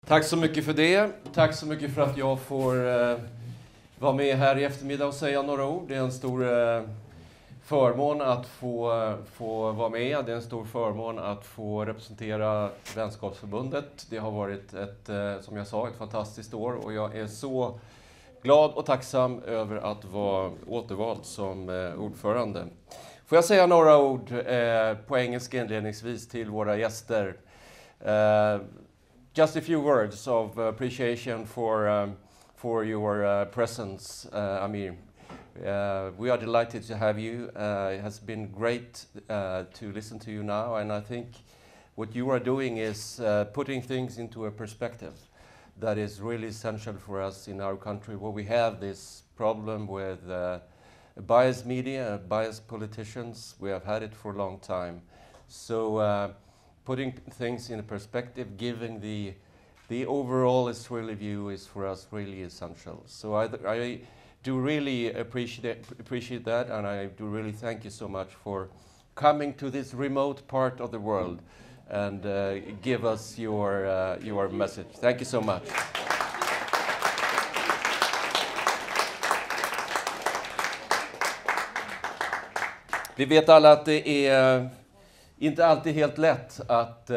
Tack så mycket för det. Tack så mycket för att jag får vara med här i eftermiddag och säga några ord. Det är en stor förmån att få vara med. Det är en stor förmån att få representera Vänskapsförbundet. Det har varit som jag sa, ett fantastiskt år och jag är så glad och tacksam över att vara återvald som ordförande. Får jag säga några ord på engelska inledningsvis till våra gäster. Just a few words of appreciation for your presence, Amir. We are delighted to have you. It has been great to listen to you now, and I think what you are doing is putting things into a perspective that is really essential for us in our country, where we have this problem with biased media, biased politicians. We have had it for a long time. So putting things in perspective, giving the overall Israeli view is for us really essential. So I do really appreciate that, and I do really thank you so much for coming to this remote part of the world and give us your message. Thank you so much. Vi vet alla att det är inte alltid helt lätt att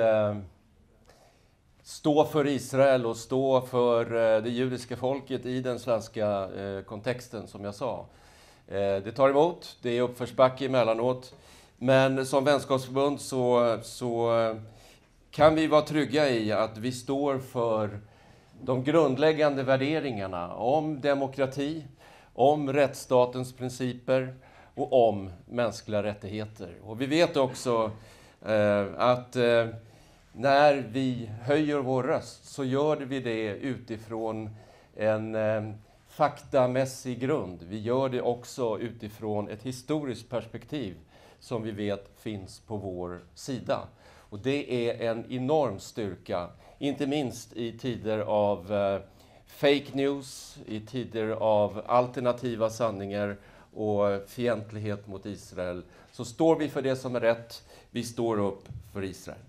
stå för Israel och stå för det judiska folket i den svenska kontexten, som jag sa. Det tar emot, det är uppförsbacke emellanåt, men som vänskapsförbund så kan vi vara trygga i att vi står för de grundläggande värderingarna om demokrati, om rättsstatens principer och om mänskliga rättigheter. Och vi vet också att när vi höjer vår röst så gör vi det utifrån en faktamässig grund. Vi gör det också utifrån ett historiskt perspektiv som vi vet finns på vår sida. Och det är en enorm styrka, inte minst i tider av fake news, i tider av alternativa sanningar och fientlighet mot Israel. Så står vi för det som är rätt, vi står upp för Israel.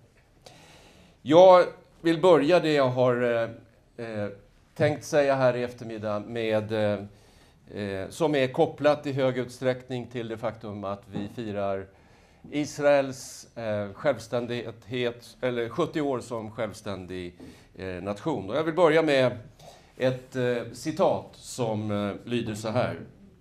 Jag vill börja det jag har tänkt säga här i eftermiddag med, som är kopplat i hög utsträckning till det faktum att vi firar Israels självständighet, eller 70 år som självständig nation. Och jag vill börja med ett citat som lyder så här.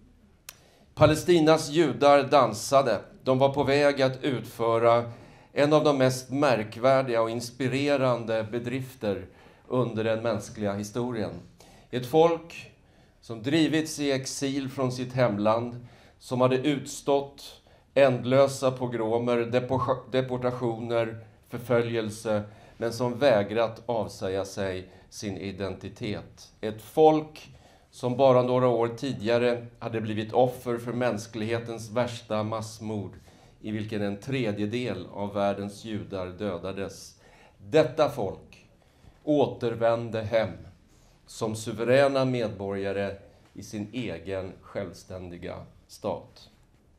Palestinas judar dansade. De var på väg att utföra en av de mest märkvärdiga och inspirerande bedrifter under den mänskliga historien. Ett folk som drivits i exil från sitt hemland, som hade utstått ändlösa pogromer, deportationer, förföljelse, men som vägrat avsäga sig sin identitet. Ett folk som bara några år tidigare hade blivit offer för mänsklighetens värsta massmord, i vilken en tredjedel av världens judar dödades. Detta folk återvände hem som suveräna medborgare i sin egen självständiga stat.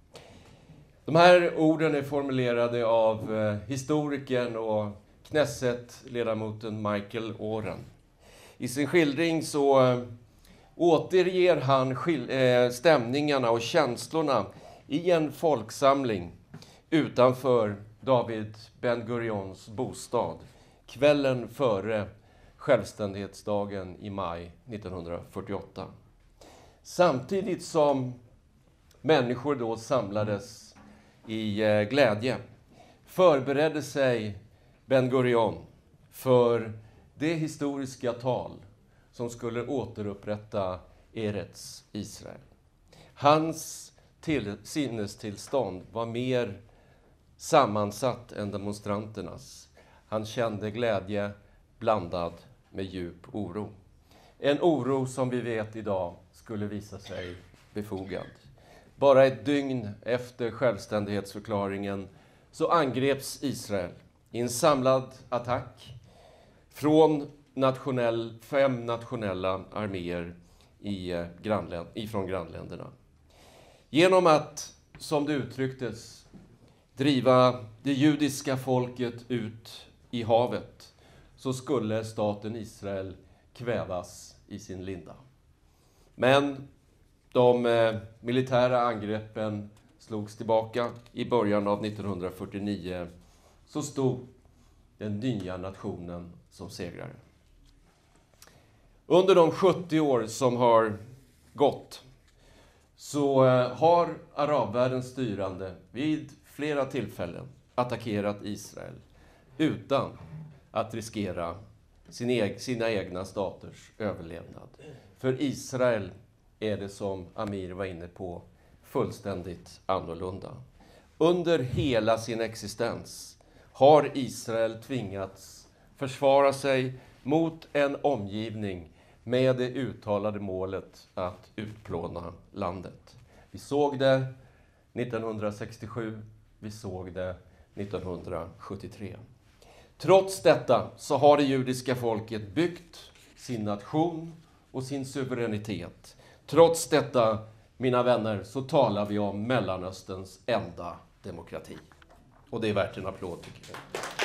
De här orden är formulerade av historikern och Knesset-ledamoten Michael Oren. I sin skildring så återger han stämningarna och känslorna i en folksamling utanför David Ben-Gurions bostad kvällen före självständighetsdagen i maj 1948. Samtidigt som människor då samlades i glädje förberedde sig Ben-Gurion för det historiska tal som skulle återupprätta Eretz Israel. Hans sinnestillstånd var mer sammansatt än demonstranternas. Han kände glädje blandad med djup oro. En oro som vi vet idag skulle visa sig befogad. Bara ett dygn efter självständighetsförklaringen så angreps Israel i en samlad attack från 5 nationella arméer ifrån grannländerna. Genom att, som det uttrycktes, driva det judiska folket ut i havet så skulle staten Israel kvävas i sin linda. Men de militära angreppen slogs tillbaka i början av 1949, så stod den nya nationen som segrare. Under de 70 år som har gått så har arabvärldens styrande vid flera tillfällen attackerat Israel utan att riskera sina egna staters överlevnad. För Israel är det, som Amir var inne på, fullständigt annorlunda. Under hela sin existens har Israel tvingats försvara sig mot en omgivning med det uttalade målet att utplåna landet. Vi såg det 1967, vi såg det 1973. Trots detta så har det judiska folket byggt sin nation och sin suveränitet. Trots detta, mina vänner, så talar vi om Mellanösterns enda demokrati. Och det är värt en applåd, tycker jag.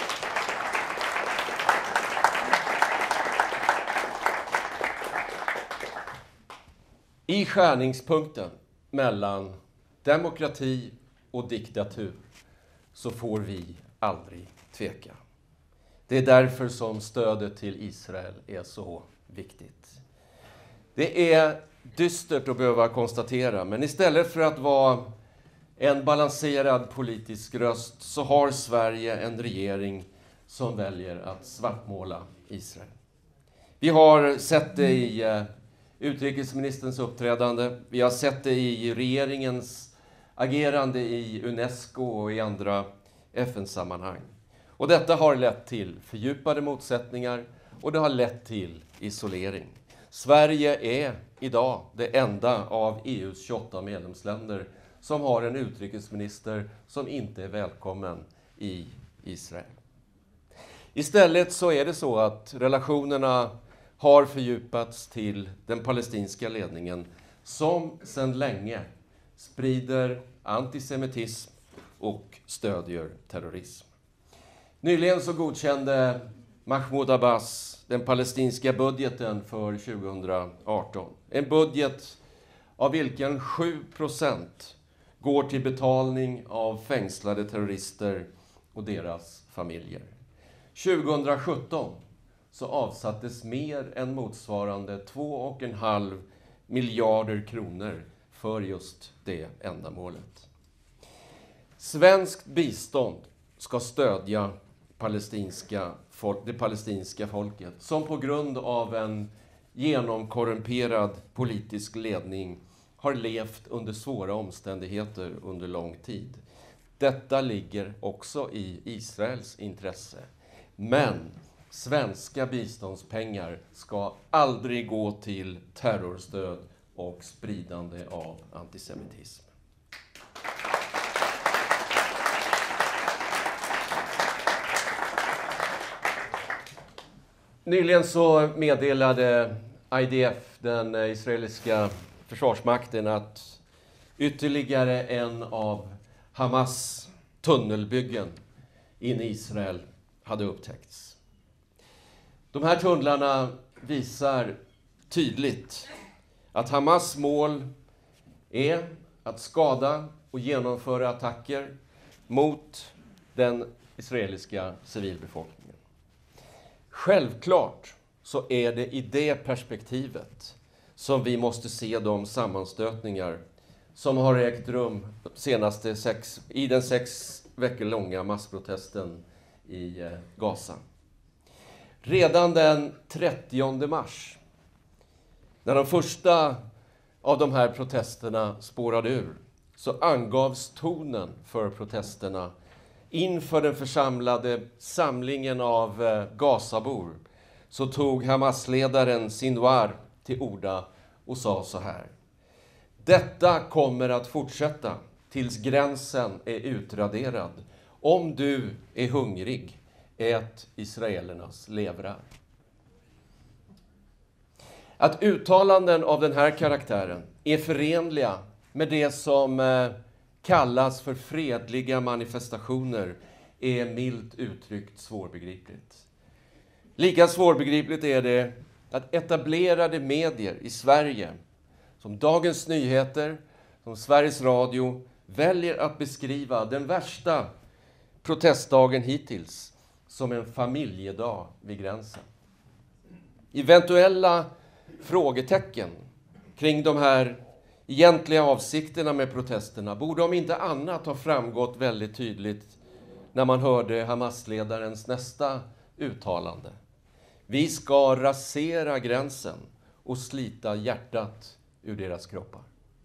I skärningspunkten mellan demokrati och diktatur så får vi aldrig tveka. Det är därför som stödet till Israel är så viktigt. Det är dystert att behöva konstatera, men istället för att vara en balanserad politisk röst så har Sverige en regering som väljer att svartmåla Israel. Vi har sett det i utrikesministerns uppträdande, vi har sett det i regeringens agerande i UNESCO och i andra FN-sammanhang. Och detta har lett till fördjupade motsättningar och det har lett till isolering. Sverige är idag det enda av EUs 28 medlemsländer som har en utrikesminister som inte är välkommen i Israel. Istället så är det så att relationerna har fördjupats till den palestinska ledningen som sedan länge sprider antisemitism och stödjer terrorism. Nyligen så godkände Mahmoud Abbas den palestinska budgeten för 2018. En budget av vilken 7% går till betalning av fängslade terrorister och deras familjer. 2017 så avsattes mer än motsvarande 2,5 miljarder kronor för just det ändamålet. Svenskt bistånd ska stödja det palestinska folket som på grund av en genomkorrumperad politisk ledning har levt under svåra omständigheter under lång tid. Detta ligger också i Israels intresse. Men svenska biståndspengar ska aldrig gå till terrorstöd och spridande av antisemitism. Nyligen så meddelade IDF, den israeliska försvarsmakten, att ytterligare en av Hamas tunnelbyggen in i Israel hade upptäckts. De här tunnlarna visar tydligt att Hamas mål är att skada och genomföra attacker mot den israeliska civilbefolkningen. Självklart så är det i det perspektivet som vi måste se de sammanstötningar som har ägt rum i den 6 veckor långa massprotesten i Gaza. Redan den 30 mars, när de första av de här protesterna spårade ur, så angavs tonen för protesterna inför den församlade samlingen av Gazabor. Så tog Hamas-ledaren Sinwar till orda och sa så här: detta kommer att fortsätta tills gränsen är utraderad. Om du är hungrig, ät israelernas levrar. Att uttalanden av den här karaktären är förenliga med det som kallas för fredliga manifestationer är milt uttryckt svårbegripligt. Lika svårbegripligt är det att etablerade medier i Sverige, som Dagens Nyheter, som Sveriges Radio, väljer att beskriva den värsta protestdagen hittills som en familjedag vid gränsen. Eventuella frågetecken kring de här egentliga avsikterna med protesterna borde om inte annat ha framgått väldigt tydligt när man hörde Hamas-ledarens nästa uttalande. Vi ska rasera gränsen och slita hjärtat ur deras kroppar.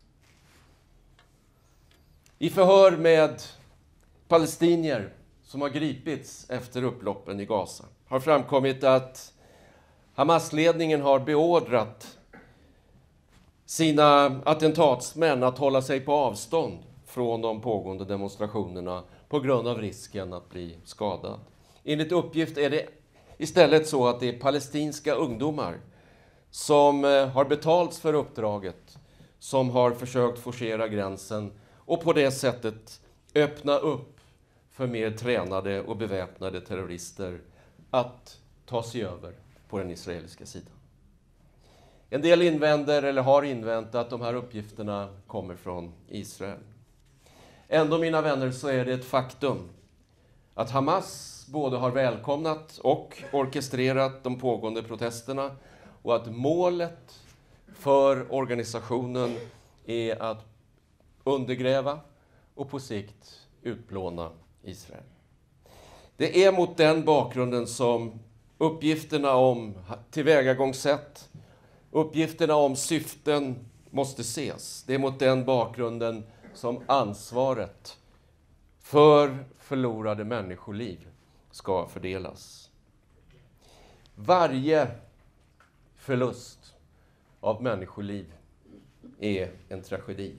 I förhör med palestinier som har gripits efter upploppen i Gaza har framkommit att Hamas-ledningen har beordrat sina attentatsmän att hålla sig på avstånd från de pågående demonstrationerna på grund av risken att bli skadad. Enligt uppgift är det istället så att det är palestinska ungdomar som har betalts för uppdraget, som har försökt forcera gränsen och på det sättet öppna upp för mer tränade och beväpnade terrorister att ta sig över på den israeliska sidan. En del invänder eller har invänt att de här uppgifterna kommer från Israel. Ändå, mina vänner, så är det ett faktum att Hamas både har välkomnat och orkestrerat de pågående protesterna och att målet för organisationen är att undergräva och på sikt utplåna Israel. Det är mot den bakgrunden som uppgifterna om tillvägagångssätt, uppgifterna om syften måste ses. Det är mot den bakgrunden som ansvaret för förlorade människoliv ska fördelas. Varje förlust av människoliv är en tragedi.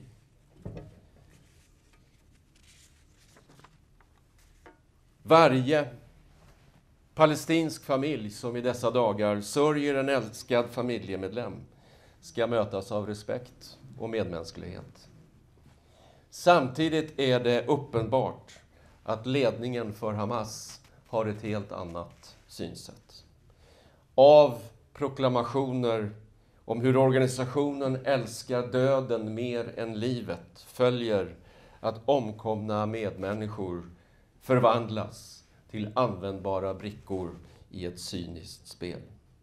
Varje palestinsk familj som i dessa dagar sörjer en älskad familjemedlem ska mötas av respekt och medmänsklighet. Samtidigt är det uppenbart att ledningen för Hamas har ett helt annat synsätt. Av proklamationer om hur organisationen älskar döden mer än livet följer att omkomna medmänniskor förvandlas till användbara brickor i ett cyniskt spel.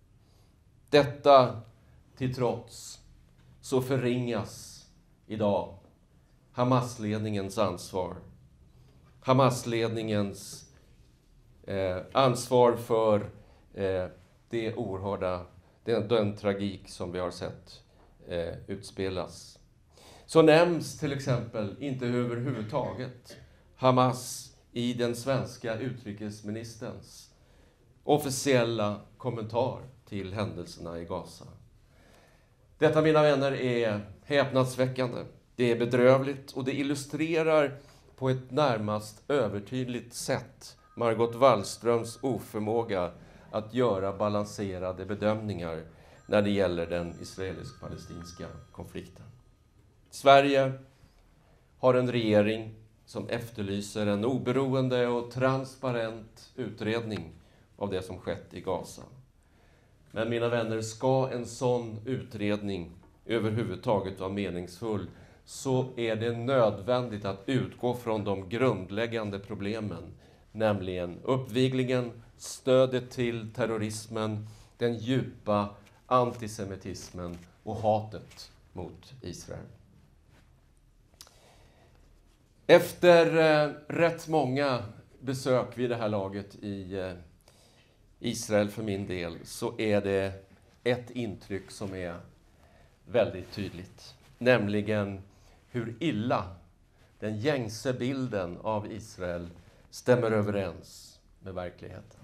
Detta till trots så förringas idag Hamas-ledningens ansvar. Hamas-ledningens ansvar för det oerhörda, den tragik som vi har sett utspelas. Så nämns till exempel inte överhuvudtaget Hamas i den svenska utrikesministerns officiella kommentar till händelserna i Gaza. Detta, mina vänner, är häpnadsväckande. Det är bedrövligt och det illustrerar på ett närmast övertydligt sätt Margot Wallströms oförmåga att göra balanserade bedömningar när det gäller den israelisk-palestinska konflikten. Sverige har en regering som efterlyser en oberoende och transparent utredning av det som skett i Gaza. Men mina vänner, ska en sån utredning överhuvudtaget vara meningsfull så är det nödvändigt att utgå från de grundläggande problemen, nämligen uppviglingen, stödet till terrorismen, den djupa antisemitismen och hatet mot Israel. Efter rätt många besök vid det här laget i Israel för min del så är det ett intryck som är väldigt tydligt. Nämligen hur illa den gängse bilden av Israel stämmer överens med verkligheten.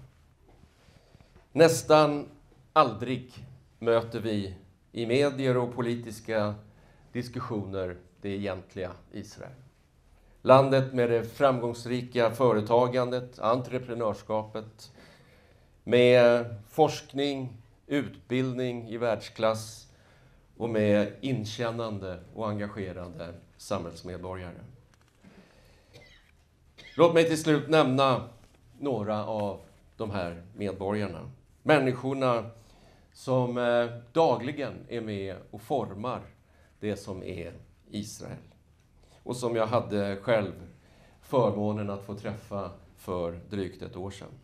Nästan aldrig möter vi i medier och politiska diskussioner det egentliga Israel. Landet med det framgångsrika företagandet, entreprenörskapet, med forskning, utbildning i världsklass och med inkännande och engagerade samhällsmedborgare. Låt mig till slut nämna några av de här medborgarna. Människorna som dagligen är med och formar det som är Israel. Och som jag hade själv förmånen att få träffa för drygt ett år sedan.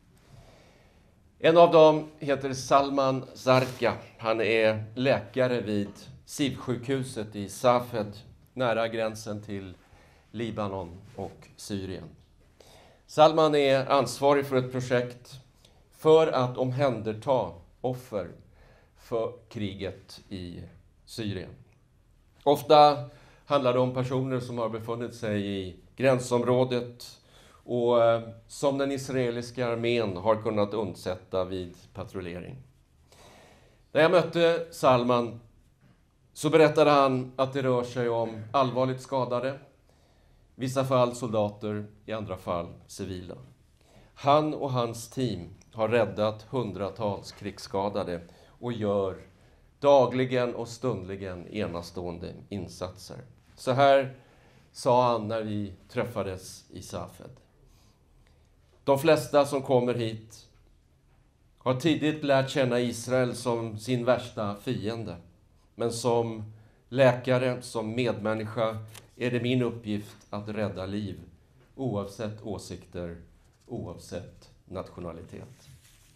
En av dem heter Salman Zarqa. Han är läkare vid SIV-sjukhuset i Safed, nära gränsen till Libanon och Syrien. Salman är ansvarig för ett projekt för att omhänderta offer för kriget i Syrien. Ofta handlar det om personer som har befunnit sig i gränsområdet och som den israeliska armén har kunnat undsätta vid patrullering. När jag mötte Salman så berättade han att det rör sig om allvarligt skadade, i vissa fall soldater, i andra fall civila. Han och hans team har räddat hundratals krigsskadade och gör dagligen och stundligen enastående insatser. Så här sa han när vi träffades i Safed. De flesta som kommer hit har tidigt lärt känna Israel som sin värsta fiende. Men som läkare, som medmänniska är det min uppgift att rädda liv, oavsett åsikter, oavsett nationalitet.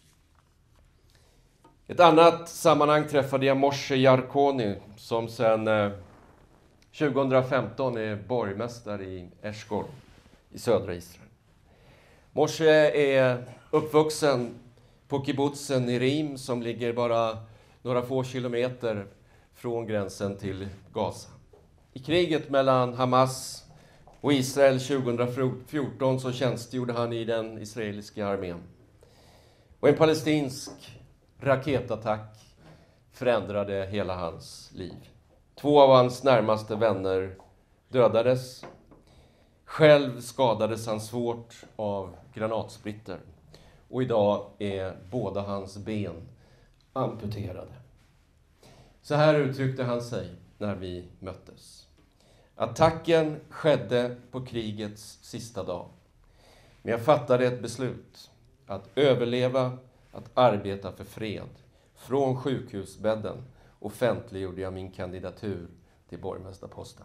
I ett annat sammanhang träffade jag Moshe Yarkoni som sedan 2015 är borgmästare i Eshkol i södra Israel. Moshe är uppvuxen på kibbutzen Nirim som ligger bara några få kilometer från gränsen till Gaza. I kriget mellan Hamas och Israel 2014 så tjänstgjorde han i den israeliska armén. Och en palestinsk raketattack förändrade hela hans liv. 2 av hans närmaste vänner dödades. Själv skadades han svårt av granatsplitter. Och idag är båda hans ben amputerade. Så här uttryckte han sig när vi möttes. Attacken skedde på krigets sista dag. Men jag fattade ett beslut att överleva, att arbeta för fred. Från sjukhusbädden offentliggjorde jag min kandidatur till borgmästarposten.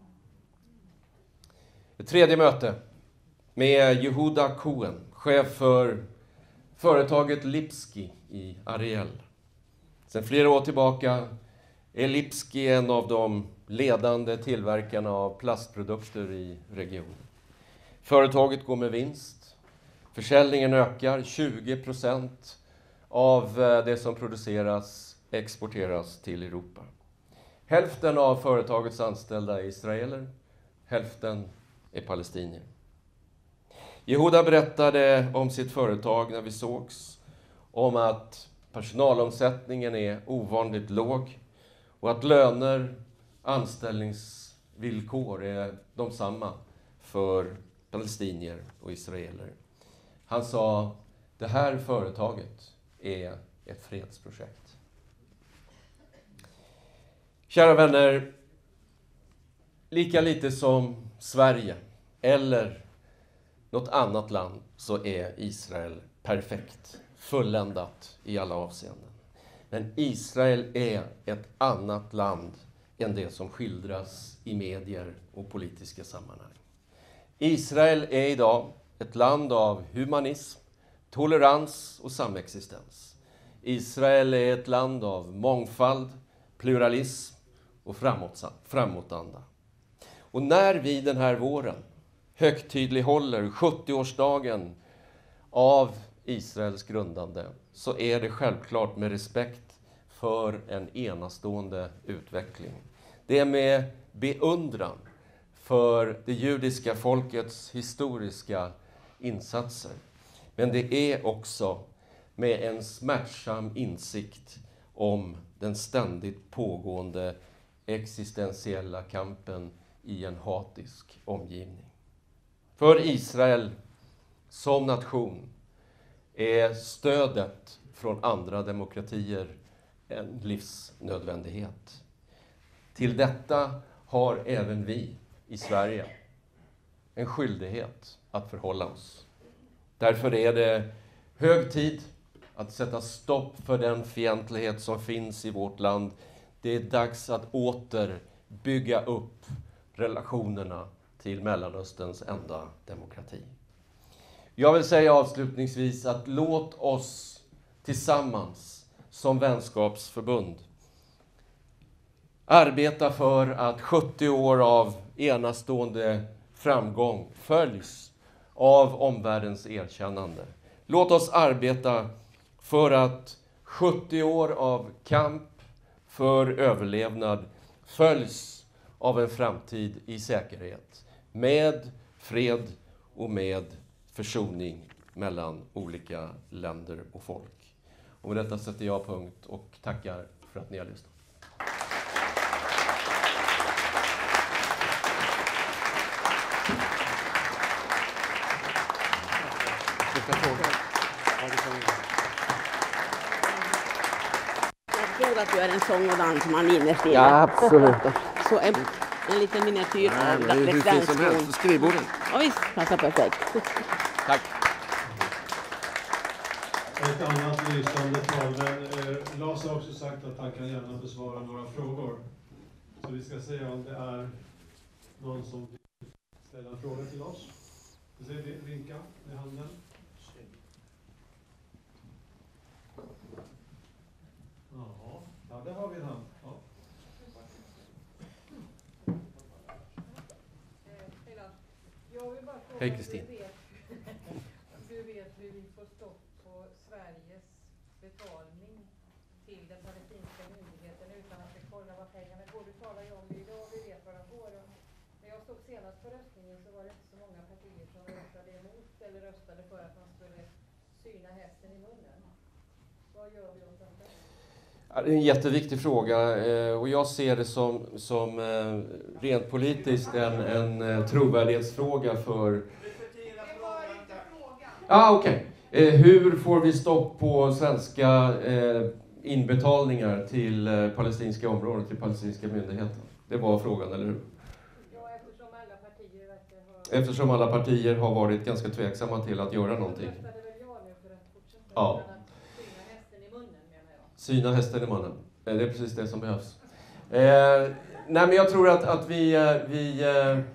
Ett tredje möte med Yehuda Cohen, chef för företaget Lipski i Ariel. Sedan flera år tillbaka är Lipski en av de ledande tillverkarna av plastprodukter i regionen. Företaget går med vinst. Försäljningen ökar. 20% av det som produceras exporteras till Europa. Hälften av företagets anställda är israeler. Hälften är palestinier. Yehuda berättade om sitt företag när vi sågs. Om att personalomsättningen är ovanligt låg. Och att löner, anställningsvillkor är de samma för palestinier och israeler. Han sa, det här företaget är ett fredsprojekt. Kära vänner, lika lite som Sverige eller något annat land så är Israel perfekt, fulländat i alla avseenden. Men Israel är ett annat land än det som skildras i medier och politiska sammanhang. Israel är idag ett land av humanism, tolerans och samexistens. Israel är ett land av mångfald, pluralism och framåtanda. Och när vi den här våren högtidlighåller 70-årsdagen av Israels grundande så är det självklart med respekt för en enastående utveckling. Det är med beundran för det judiska folkets historiska insatser. Men det är också med en smärtsam insikt om den ständigt pågående existentiella kampen i en hatisk omgivning. För Israel som nation är stödet från andra demokratier en livsnödvändighet. Till detta har även vi i Sverige en skyldighet att förhålla oss. Därför är det hög tid att sätta stopp för den fientlighet som finns i vårt land. Det är dags att åter bygga upp relationerna till Mellanösterns enda demokrati. Jag vill säga avslutningsvis att låt oss tillsammans som vänskapsförbund arbeta för att 70 år av enastående framgång följs av omvärldens erkännande. Låt oss arbeta för att 70 år av kamp för överlevnad följs av en framtid i säkerhet, med fred och med försoning mellan olika länder och folk. Och med detta sätter jag punkt och tackar för att ni har lyssnat. Jag tror att du är en sång och dansman innerst inne. Ja, absolut. Så en liten miniatyr av hur fint som helst. Skrivbordet. Ja, visst, passar perfekt. Tack. Ett annat lysande tal, men Lars har också sagt att han kan gärna besvara några frågor. Så vi ska se om det är någon som vill ställa en fråga till oss. Vi ser vinka med handen. Ja, där har vi en hand. Ja. Hej Kristin. Du vet hur vi får stopp på Sveriges betalning till den palestinska myndigheten utan att vi kollar vad pengarna går. Du talar ju om det idag, vi vet vad de går. När jag stod senast på röstningen så var det inte så många partier som röstade emot eller röstade för att man skulle syna hästen i munnen. Vad gör vi åt detta? Det är en jätteviktig fråga och jag ser det som rent politiskt en trovärdighetsfråga för... Okej. Hur får vi stopp på svenska inbetalningar till palestinska områden, till palestinska myndigheten? Det var frågan, eller hur? Ja, Eftersom alla partier har varit ganska tveksamma till att göra någonting. Röstade väl jag nu för att fortsätta? Ja. Syna hästen i munnen, menar jag. Syna hästen i munnen. Det är precis det som behövs. Nej, men jag tror att vi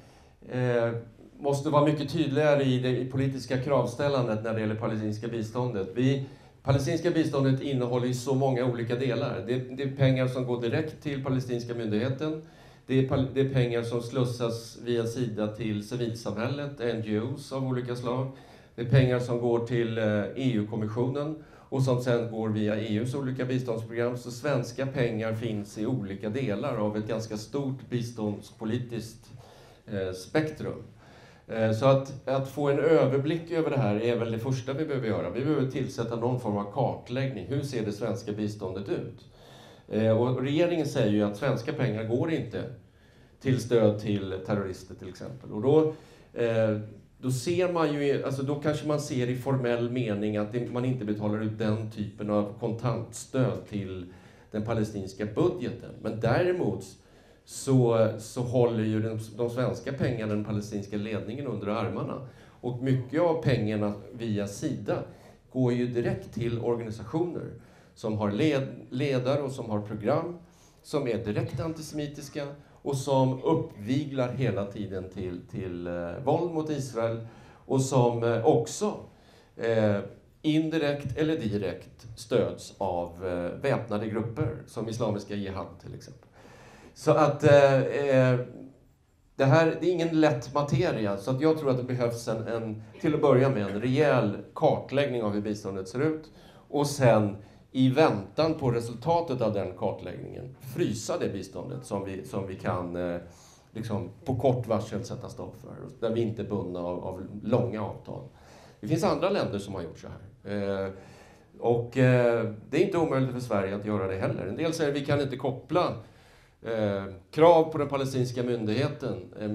måste vara mycket tydligare i det politiska kravställandet när det gäller palestinska biståndet. Palestinska biståndet innehåller ju så många olika delar. Det är pengar som går direkt till palestinska myndigheten. Det är pengar som slussas via Sida till civilsamhället, NGOs av olika slag. Det är pengar som går till EU-kommissionen och som sen går via EUs olika biståndsprogram. Så svenska pengar finns i olika delar av ett ganska stort biståndspolitiskt spektrum. Så att få en överblick över det här är väl det första vi behöver göra. Vi behöver tillsätta någon form av kartläggning. Hur ser det svenska biståndet ut? Och regeringen säger ju att svenska pengar går inte till stöd till terrorister till exempel. Och då ser man ju, alltså då kanske man ser i formell mening att man inte betalar ut den typen av kontantstöd till den palestinska budgeten. Men däremot så håller ju de svenska pengarna den palestinska ledningen under armarna. Och mycket av pengarna via Sida går ju direkt till organisationer som har ledare och som har program som är direkt antisemitiska och som uppviglar hela tiden till våld mot Israel och som också indirekt eller direkt stöds av väpnade grupper som Islamiska Jihad till exempel. Så att det är ingen lätt materia, så att jag tror att det behövs till att börja med en rejäl kartläggning av hur biståndet ser ut och sen i väntan på resultatet av den kartläggningen frysa det biståndet som vi kan liksom på kort varsel sätta stopp för, där vi inte är bundna av långa avtal. Det finns andra länder som har gjort så här. Och det är inte omöjligt för Sverige att göra det heller. En del säger att vi kan inte koppla krav på den palestinska myndigheten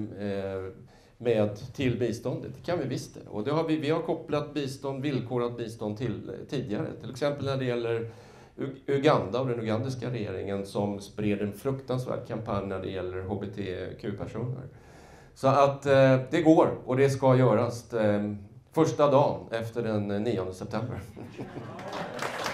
till biståndet. Det kan vi visst det. Och det har vi har kopplat villkorat bistånd till tidigare. Till exempel när det gäller Uganda och den ugandiska regeringen som spred en fruktansvärd kampanj när det gäller hbtq-personer. Så att det går och det ska göras första dagen efter den 9 september.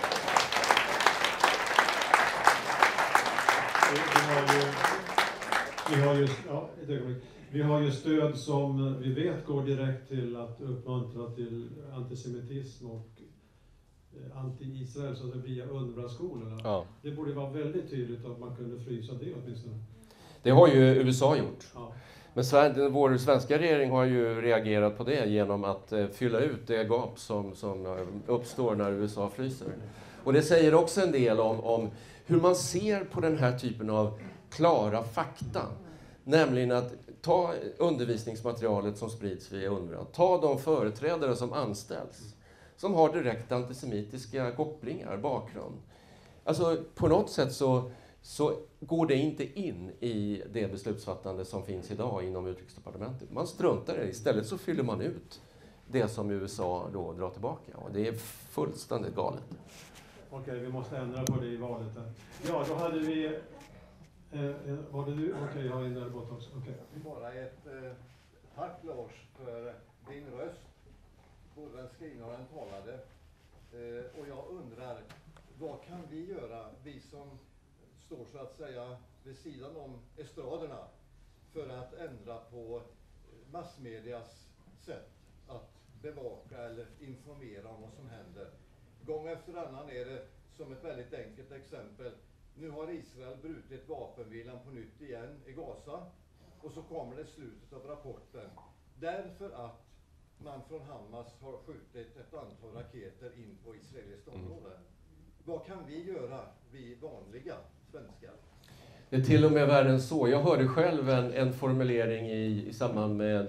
Vi har ju stöd som vi vet går direkt till att uppmuntra till antisemitism och anti-Israel, så att det via UNRWA-skolorna. Ja. Det borde vara väldigt tydligt att man kunde frysa det åtminstone. Det har ju USA gjort. Ja. Men vår svenska regering har ju reagerat på det genom att fylla ut det gap som uppstår när USA fryser. Och det säger också en del om hur man ser på den här typen av klara fakta. Nämligen att ta undervisningsmaterialet som sprids via UNRWA. Ta de företrädare som anställs. Som har direkt antisemitiska kopplingar, bakgrund. Alltså på något sätt så går det inte in i det beslutsfattande som finns idag inom Utrikesdepartementet. Man struntar i det. Istället så fyller man ut det som USA då drar tillbaka. Och det är fullständigt galet. Okej, vi måste ändra på det i valet där. Ja, då hade vi... var det du? Okej, jag har en där borta också. Okay. Bara ett tack Lars för din röst. Både den skrivna och den talade. Och jag undrar, vad kan vi göra, vi som står så att säga vid sidan om estraderna, för att ändra på massmedias sätt att bevaka eller informera om vad som händer? Gång efter annan är det som ett väldigt enkelt exempel. Nu har Israel brutit vapenvilan på nytt igen i Gaza. Och så kommer det slutet av rapporten. Därför att man från Hamas har skjutit ett antal raketer in på israeliskt område. Vad kan vi göra, vi vanliga svenskar? Det är till och med värre än så. Jag hörde själv en formulering i samband med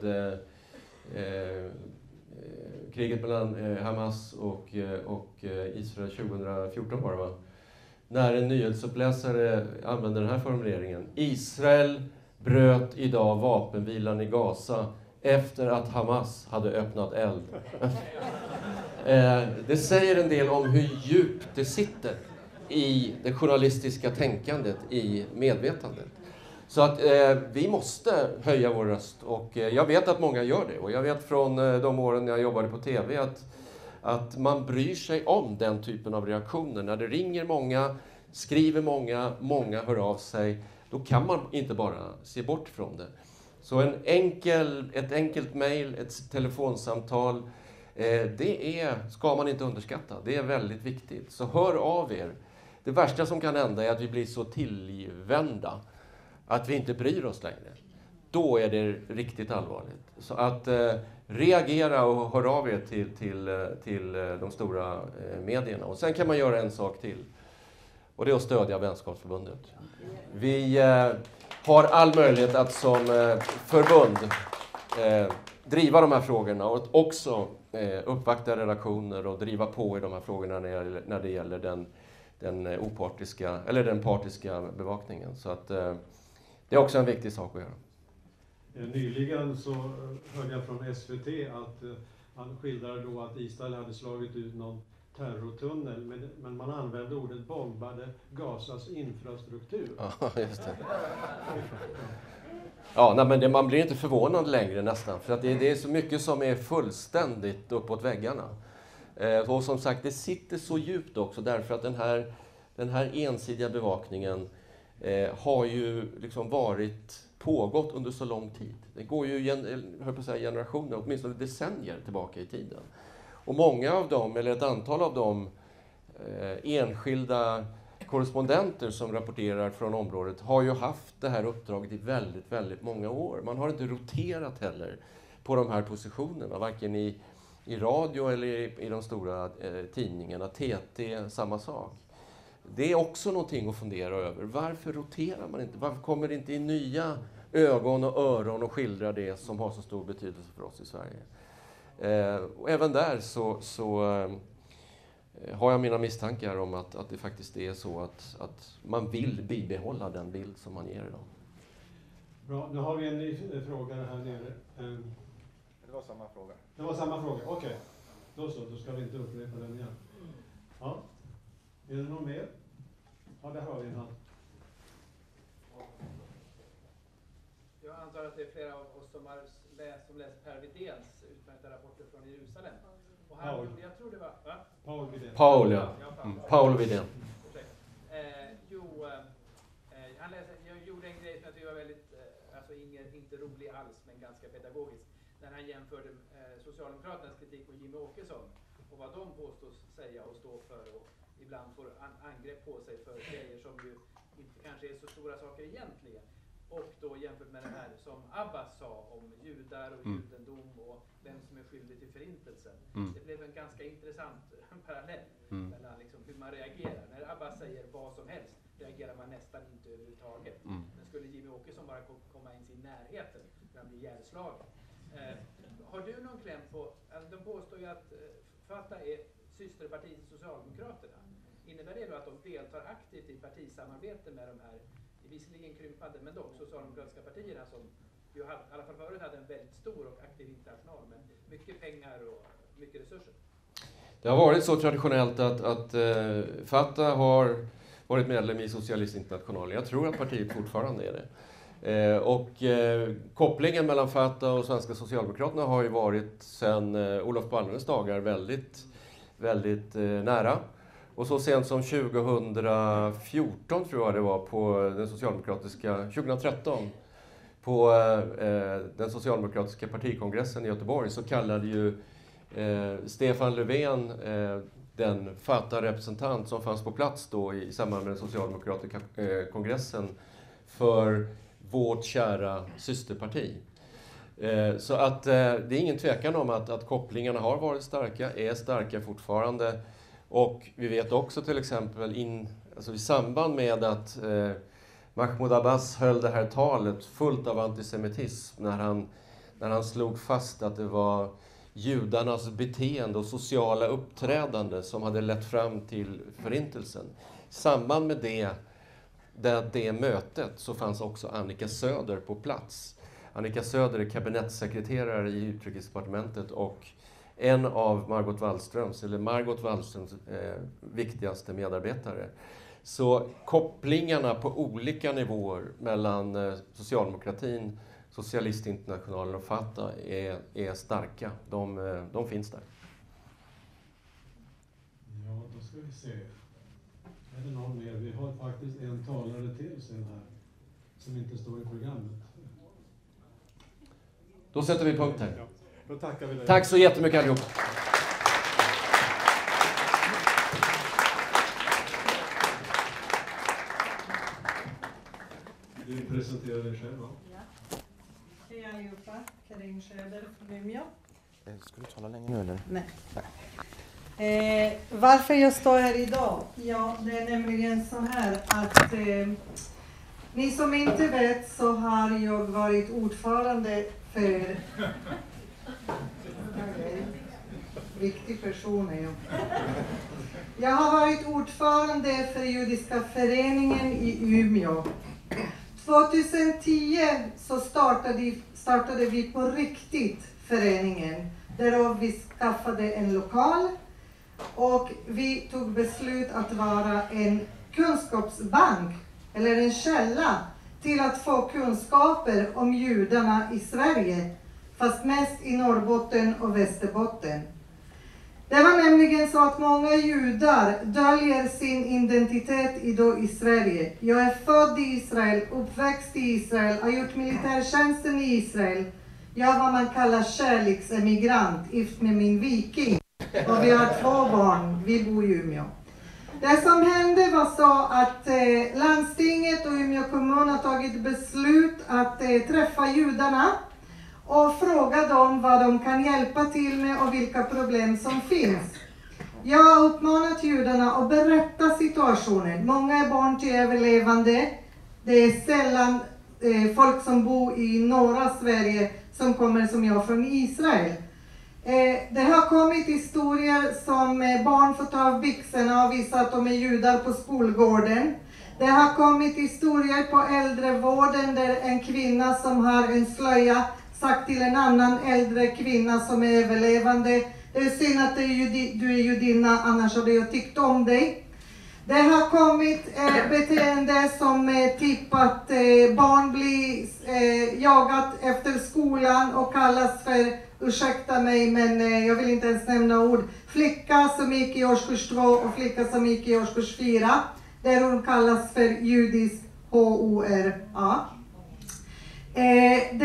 kriget mellan Hamas och Israel 2014 var det, va? När en nyhetsuppläsare använde den här formuleringen. Israel bröt idag vapenvilan i Gaza efter att Hamas hade öppnat eld. Det säger en del om hur djupt det sitter i det journalistiska tänkandet, i medvetandet. Så att vi måste höja vår röst. Och jag vet att många gör det. Och jag vet från de åren jag jobbade på tv att man bryr sig om den typen av reaktioner. När det ringer många, skriver många hör av sig. Då kan man inte bara se bort från det. Så ett enkelt mejl, ett telefonsamtal, det ska man inte underskatta. Det är väldigt viktigt. Så hör av er. Det värsta som kan hända är att vi blir så tillvända att vi inte bryr oss längre. Då är det riktigt allvarligt. Så att reagera och höra av er till de stora medierna. Och sen kan man göra en sak till. Och det är att stödja Vänskapsförbundet. Vi har all möjlighet att som förbund driva de här frågorna och också uppvakta redaktioner och driva på i de här frågorna när det gäller den partiska bevakningen. Så att det är också en viktig sak att göra. Nyligen så hörde jag från SVT att han skildrade då att Israel hade slagit ut någon terrortunnel, men man använde ordet bombade Gazas infrastruktur. Ja, just det. Ja, nej, men man blir inte förvånad längre nästan, för att det är så mycket som är fullständigt uppåt väggarna. Och som sagt, det sitter så djupt också därför att den här ensidiga bevakningen har ju liksom pågått under så lång tid. Det går ju generationer, åtminstone decennier tillbaka i tiden. Och många av dem, eller ett antal av dem, enskilda korrespondenter som rapporterar från området har ju haft det här uppdraget i väldigt, väldigt många år. Man har inte roterat heller på de här positionerna, varken i radio eller i de stora tidningarna. TT, samma sak. Det är också någonting att fundera över. Varför roterar man inte? Varför kommer det inte in nya ögon och öron och skildrar det som har så stor betydelse för oss i Sverige? Och även där så har jag mina misstankar om att det faktiskt är så att man vill bibehålla den bild som man ger idag. Bra, nu har vi en ny fråga här nere. Det var samma fråga. Det var samma fråga, okej. Då ska vi inte upprepa den igen. Ja. Är det någon mer? Ja, där har vi en hand. Jag antar att det är flera av oss som läst Per Widéns utmärkta rapporter från Jerusalem. Och här, jag tror det var... Va? Paul Widén. Paul, ja. Paul Widén. Han inte rolig alls men ganska pedagogisk. När han jämförde Socialdemokraternas kritik på Jimmie Åkesson och vad de påstås säga och stå för och ibland får angrepp på sig för grejer som ju inte kanske är så stora saker egentligen. Och då jämfört med det här som Abbas sa om judar och judendom och vem som är skyldig till förintelsen. Det blev en ganska intressant parallell mellan liksom hur man reagerar. När Abbas säger vad som helst reagerar man nästan inte överhuvudtaget. Men skulle Jimmie Åkesson bara komma in i närheten när han blir ihjälslagen. Har du någon kläm på, alltså de påstår ju att Fatah är systerpartiet till Socialdemokraterna. Innebär det då att de deltar aktivt i partisamarbete med de här, visserligen krympande, men dock socialdemokratiska partierna som ju i alla fall förut hade en väldigt stor och aktiv international med mycket pengar och mycket resurser? Det har varit så traditionellt att Fatah har varit medlem i Socialistinternationalen. Jag tror att partiet fortfarande är det. Kopplingen mellan Fatah och Svenska Socialdemokraterna har ju varit sedan Olof Palmes dagar väldigt nära. Och så sent som 2014 tror jag det var på den socialdemokratiska, 2013 på den socialdemokratiska partikongressen i Göteborg så kallade ju Stefan Löfven den Fatah-representant som fanns på plats då i samband med den socialdemokratiska kongressen för vårt kära systerparti. Så att det är ingen tvekan om att kopplingarna har varit starka, är starka fortfarande. Och vi vet också till exempel i samband med att Mahmoud Abbas höll det här talet fullt av antisemitism när han slog fast att det var judarnas beteende och sociala uppträdande som hade lett fram till förintelsen. I samband med det mötet så fanns också Annika Söder på plats. Annika Söder är kabinettssekreterare i Utrikesdepartementet och en av Margot Wallströms viktigaste medarbetare. Så kopplingarna på olika nivåer mellan socialdemokratin, Socialistinternationalen och Fatah är starka. De finns där. Ja, då ska vi se. Är det någon mer? Vi har faktiskt en talare till sen här som inte står i programmet. Då sätter vi punkt här. Ja, då tackar vi dig. Tack så jättemycket allihop. Du presenterar dig själv, va? Ja. Hej allihopa, Karin Söder från Umeå. Ska du tala länge nu eller? Nej. Varför jag står här idag? Ja, det är nämligen så här att ni som inte vet så har jag varit ordförande för... Viktig person är jag. Jag har varit ordförande för Judiska föreningen i Umeå. 2010 så startade vi på riktigt föreningen. Där vi skaffade en lokal och vi tog beslut att vara en kunskapsbank eller en källa till att få kunskaper om judarna i Sverige, fast mest i Norrbotten och Västerbotten. Det var nämligen så att många judar döljer sin identitet idag i Sverige. Jag är född i Israel, uppväxt i Israel, har gjort militärtjänsten i Israel. Jag var man kallar kärleksemigrant, gift med min viking. Och vi har 2 barn, vi bor i Umeå. Det som hände var så att landstinget och Umeå kommun har tagit beslut att träffa judarna och fråga dem vad de kan hjälpa till med och vilka problem som finns. Jag har uppmanat judarna att berätta situationen. Många är barn till överlevande. Det är sällan folk som bor i norra Sverige som kommer som jag från Israel. Det har kommit historier som barn får ta av byxorna och visa att de är judar på skolgården. Det har kommit historier på äldrevården där en kvinna som har en slöja sagt till en annan äldre kvinna som är överlevande: det är synd att du är judinna, annars hade jag tyckt om dig. Det har kommit beteende som typ att barn blir jagat efter skolan och kallas för, ursäkta mig men jag vill inte ens nämna ord, flicka som gick i årskurs 2 och flicka som gick i årskurs 4. Där hon kallas för judisk HORA. Det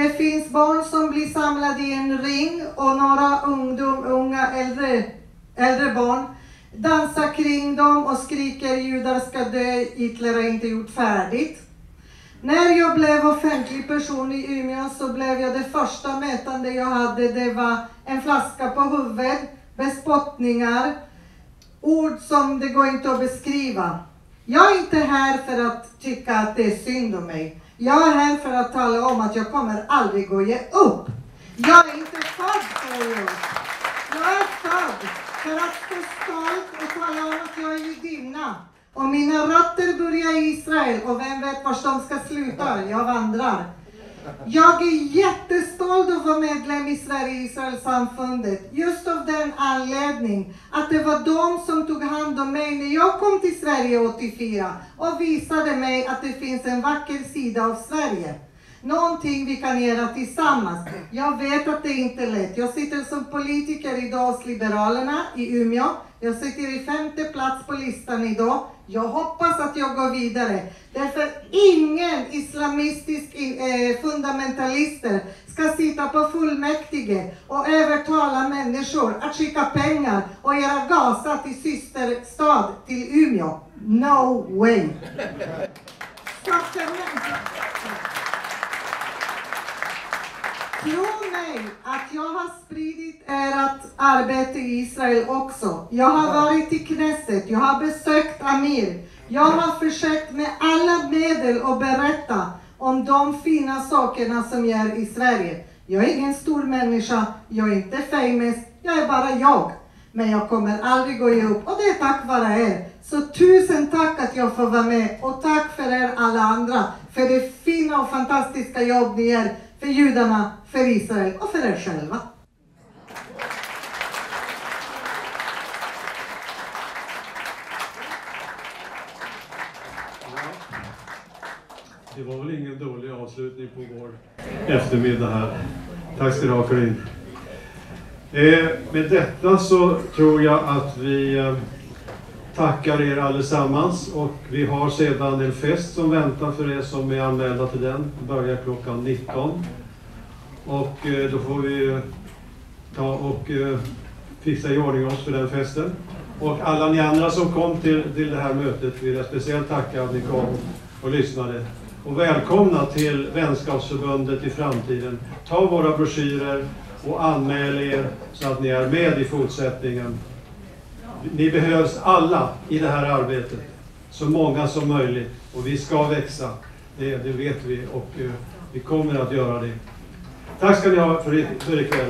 finns barn som blir samlade i en ring och några unga äldre barn dansar kring dem och skriker judar ska dö, Hitler har inte gjort färdigt. När jag blev offentlig person i Umeå så blev jag det första mötande jag hade. Det var en flaska på huvudet, bespottningar, ord som det går inte att beskriva. Jag är inte här för att tycka att det är synd om mig. Jag är här för att tala om att jag kommer aldrig att ge upp. Jag är inte född för att ge upp. Jag är född för att stå stolt och tala om att jag är judinna. Och mina rötter börjar i Israel och vem vet var de ska sluta? Jag vandrar. Jag är jättestolt att vara medlem i Sverige-Israel-samfundet. Just av den anledning att det var de som tog hand om mig när jag kom till Sverige 84 och visade mig att det finns en vacker sida av Sverige. Någonting vi kan göra tillsammans. Jag vet att det inte är lätt. Jag sitter som politiker idag hos Liberalerna i Umeå. Jag sitter i 5:e plats på listan idag. Jag hoppas att jag går vidare. Därför ingen islamistisk fundamentalister ska sitta på fullmäktige och övertala människor att skicka pengar och göra Gaza till systerstad till Umeå. No way! Tro mig att jag har spridit ert arbete i Israel också. Jag har varit i Knesset, jag har besökt Amir. Jag har försökt med alla medel att berätta om de fina sakerna som gör i Sverige. Jag är ingen stor människa, jag är inte famous, jag är bara jag. Men jag kommer aldrig att ge upp och det är tack vare er. Så tusen tack att jag får vara med och tack för er alla andra. För det fina och fantastiska jobb ni gör för judarna, för Israel och för er själva. Det var väl ingen dålig avslutning på vår eftermiddag här. Tack ska du ha, Karin. Med detta så tror jag att vi tackar er allesammans och vi har sedan en fest som väntar för er som är anmälda till den. Den börjar klockan 19 och då får vi ta och fixa i ordning oss för den festen. Och alla ni andra som kom till det här mötet vill jag speciellt tacka att ni kom och lyssnade. Och välkomna till Vänskapsförbundet i framtiden. Ta våra broschyrer och anmäl er så att ni är med i fortsättningen. Ni behövs alla i det här arbetet. Så många som möjligt. Och vi ska växa. Det vet vi och vi kommer att göra det. Tack ska ni ha för ikväll.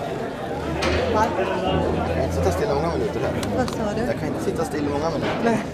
Sitta still många minuter här. Vad sa du? Jag kan inte sitta still många minuter. Nej.